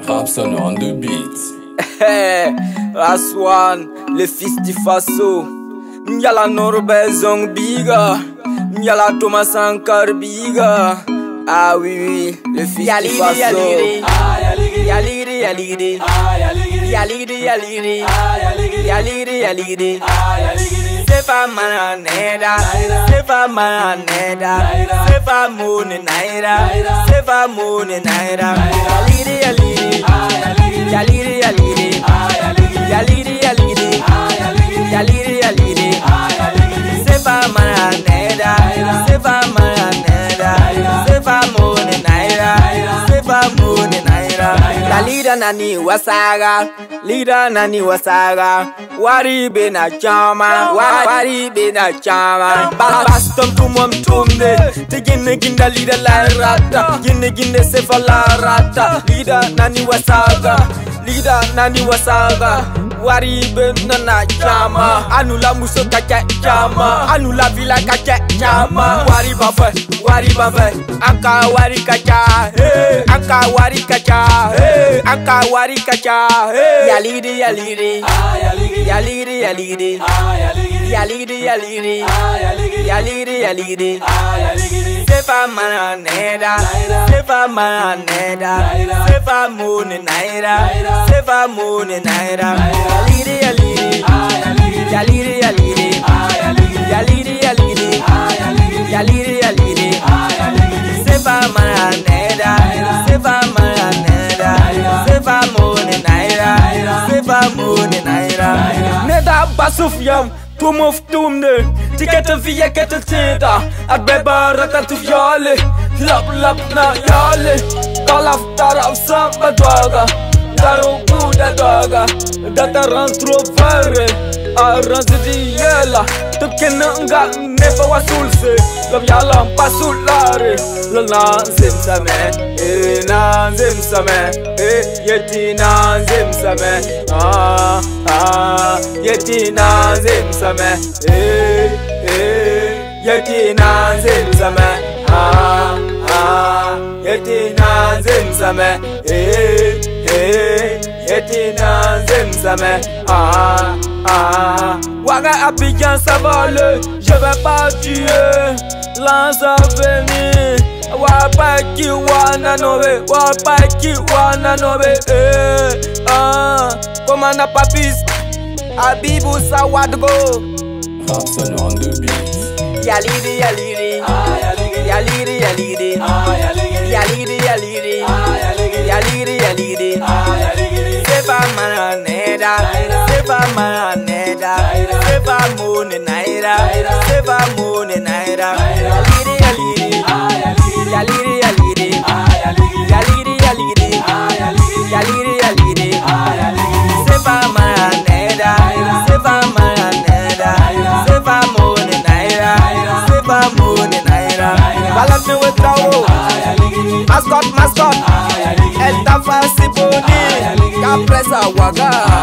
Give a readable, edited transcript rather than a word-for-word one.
Rapson on the beat. Last one, le fils du Faso. M'yala Norbert Zong Biga. M'yala Thomas Sankar Biga. Ah oui, oui, le fils du Faso. Yaligri, yaligri, yaligri, yaligri, yaligri. C'est pas mananeda, c'est pas mananeda, c'est pas moune naira, c'est pas moune naira. Yaligri, yaligri, yaligri, yaligri, yaligri, yaligri, yaligri, yaligri. C'est pas mananeda, c'est pas mananeda, c'est pas moune naira, c'est pas moune naira. La lida nani wasaga, lida nani wasaga. Wari bena chama, wari bena chama. Baston tumom tumde, te gine ginda lida la rata, gine gine sefa la rata. Lida nani wasaga, lida nani wasaga. Wari bena na chama, anula muso kacha chama, anula vila kacha chama. Wari bafe, aka wari kacha, hey, aka wari kacha, hey, aka wari kacha, hey. Yaligri, yaligri, yaligri, yaligri, yaligri, yaligri, yaligri, yaligri. C'est pas mananeda, c'est pas mananeda, c'est pas moune naira, c'est pas moune naira. Yaligri, yaligri, yaligri, yaligri, yaligri, yaligri, yaligri, yaligri. C'est pas mananeda, c'est pas mananeda, c'est pas moune naira, c'est pas moune naira. Neda basufyam, tumuf tumne, tiket via ket tita, akbeba ratat viole, lap na yale, kalaf taraf samba droga, daru kuda droga, data rantro vare, arrange di yela, tukena nga nefa wasulse, lab yalam pasulare, lana zimsame, nanzim same, yeti nanzim same, yeti nanzim same, yeti nanzim same, yeti nanzim same, yeti nanzim same. Waga Abidjan ça vole, je vais pas tuer, lance à venir. Wapaki wana nobe, wapaki wana nobe, Komanda Papis, Abibu Sawadgo. Rapson on the beat. Yaligri, yaligri, yaligri, yaligri, yaligri, yaligri, yaligri, yaligri. C'est pas mananeda, c'est pas mananeda, c'est pas moune naira, c'est pas moune naira. Yaligri, yaligri, yaligri, yaligri, yaligri, yaligri, yaligri, yaligri. C'est pas mananeda, c'est pas mananeda, c'est pas moune naira, c'est pas moune naira. Balak me wetrawo, mascot, mascot, el tafa si boni, kapresa waga.